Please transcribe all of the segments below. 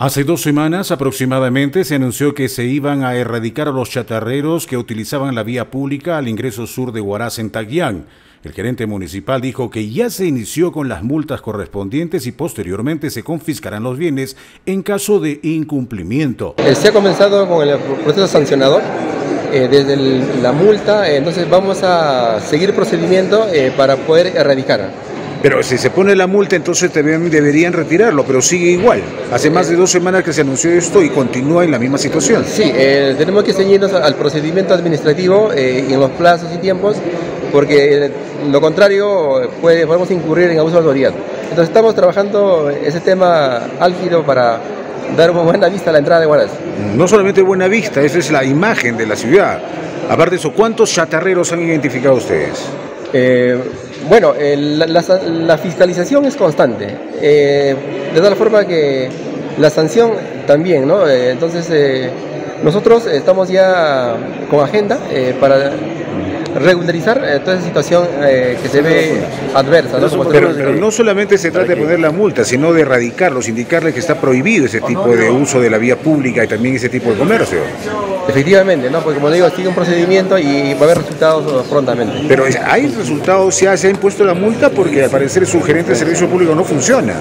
Hace 2 semanas aproximadamente se anunció que se iban a erradicar a los chatarreros que utilizaban la vía pública al ingreso sur de Huaraz en Taguián. El gerente municipal dijo que ya se inició con las multas correspondientes y posteriormente se confiscarán los bienes en caso de incumplimiento. Se ha comenzado con el proceso sancionador desde la multa, entonces vamos a seguir procedimiento para poder erradicar. Pero si se pone la multa, entonces deberían retirarlo, pero sigue igual. Hace más de 2 semanas que se anunció esto y continúa en la misma situación. Sí, tenemos que ceñirnos al procedimiento administrativo y en los plazos y tiempos, porque lo contrario podemos incurrir en abuso de autoridad. Entonces estamos trabajando ese tema álgido para dar una buena vista a la entrada de Huaraz. No solamente buena vista, esa es la imagen de la ciudad. Aparte de eso, ¿cuántos chatarreros han identificado ustedes? Bueno, la fiscalización es constante, de tal forma que la sanción también, ¿no? Entonces, nosotros estamos ya con agenda para regularizar toda esa situación que se ve adversa, ¿no? Pero no solamente se trata de poner la multa, sino de erradicarlos, indicarles que está prohibido ese tipo de uso de la vía pública y también ese tipo de comercio. Efectivamente, ¿no? Porque como digo, sigue un procedimiento y va a haber resultados prontamente. Pero hay resultados, se ha impuesto la multa porque al parecer su gerente de servicio público no funciona.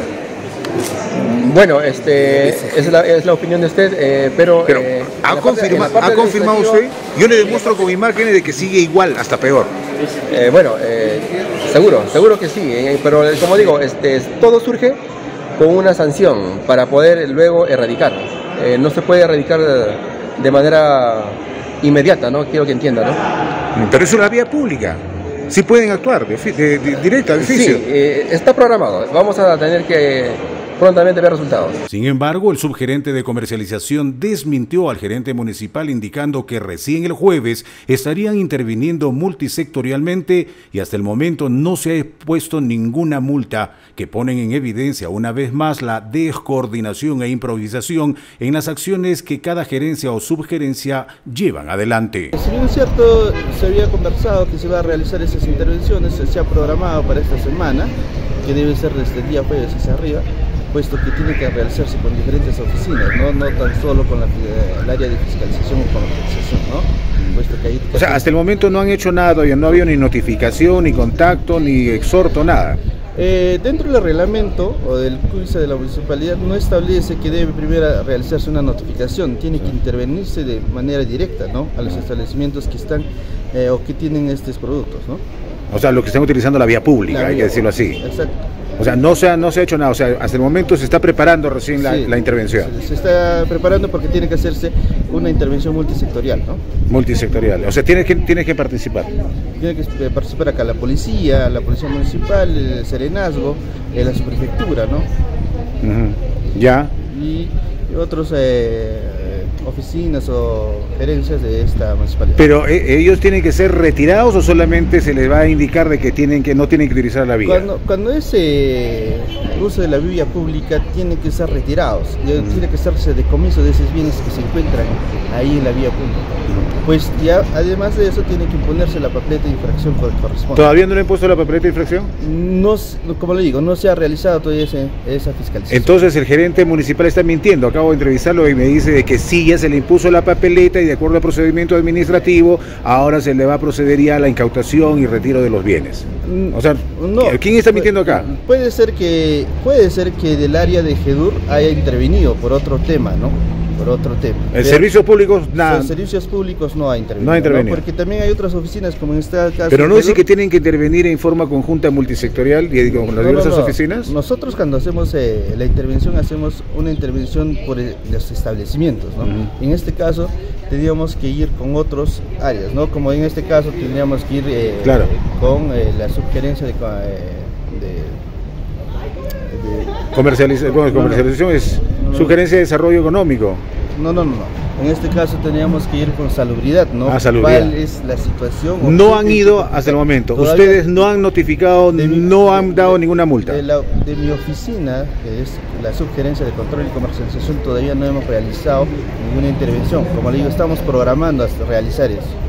Bueno, es la opinión de usted, pero ¿ha confirmado usted? Yo le demuestro con imágenes de que sigue igual, hasta peor. Bueno, seguro que sí, pero como digo, todo surge con una sanción para poder luego erradicar. No se puede erradicar de manera inmediata, ¿no? Quiero que entienda, ¿no? Pero eso es la vía pública. Sí pueden actuar directa, de oficio. Sí, está programado. Vamos a tener que prontamente ver resultados. Sin embargo, el subgerente de comercialización desmintió al gerente municipal indicando que recién el jueves estarían interviniendo multisectorialmente y hasta el momento no se ha puesto ninguna multa, que ponen en evidencia una vez más la descoordinación e improvisación en las acciones que cada gerencia o subgerencia llevan adelante. Si bien es cierto, se había conversado que se iba a realizar esas intervenciones, se ha programado para esta semana, que debe ser desde el día jueves hacia arriba, puesto que tiene que realizarse con diferentes oficinas, no tan solo con el área de fiscalización o comercialización, ¿no? Puesto que ahí... O sea, hasta el momento no han hecho nada todavía, no ha habido ni notificación, ni contacto, ni exhorto, nada. Dentro del reglamento o del CUISA de la municipalidad no establece que debe primero realizarse una notificación, tiene que intervenirse de manera directa, ¿no? A los establecimientos que están o que tienen estos productos, ¿no? O sea, lo que están utilizando la vía pública, hay que decirlo así. Exacto. O sea, no se ha hecho nada, o sea, hasta el momento se está preparando recién la intervención. Se está preparando porque tiene que hacerse una intervención multisectorial, ¿no? Multisectorial, o sea, tiene que participar. Tiene que participar acá la policía municipal, el serenazgo, la subprefectura, ¿no? Ya. Y otros oficinas o gerencias de esta municipalidad. Pero ellos tienen que ser retirados o solamente se les va a indicar de que no tienen que utilizar la vía. Cuando es uso de la vía pública tienen que ser retirados, tiene que hacerse decomiso de esos bienes que se encuentran ahí en la vía pública. Pues ya además de eso tiene que imponerse la papeleta de infracción correspondiente. ¿Todavía no le han puesto la papeleta de infracción? No, como le digo, no se ha realizado todavía esa fiscalización. Entonces el gerente municipal está mintiendo. Acabo de entrevistarlo y me dice de que sí, ya se le impuso la papeleta y de acuerdo al procedimiento administrativo ahora se le va a proceder ya a la incautación y retiro de los bienes. O sea, no, ¿quién está mintiendo acá? Puede ser que del área de GEDUR haya intervenido por otro tema, ¿no? ¿El servicios públicos? Nada. Los servicios públicos no ha intervenido. No ha intervenido. Porque también hay otras oficinas, como en este caso. Pero no dice que tienen que intervenir en forma conjunta multisectorial y con las diversas oficinas. Nosotros cuando hacemos la intervención, hacemos una intervención por los establecimientos, ¿no? En este caso, tendríamos que ir con otras áreas, ¿no? Como en este caso, tendríamos que ir con la subgerencia de comercialización es sugerencia de desarrollo económico. No. En este caso teníamos que ir con salubridad, ¿no? Salubridad. ¿Cuál es la situación? No han ido hasta el momento. Ustedes no han notificado, no han dado ninguna multa. De mi oficina, que es la subgerencia de control y comercialización, todavía no hemos realizado ninguna intervención. Como le digo, estamos programando hasta realizar eso.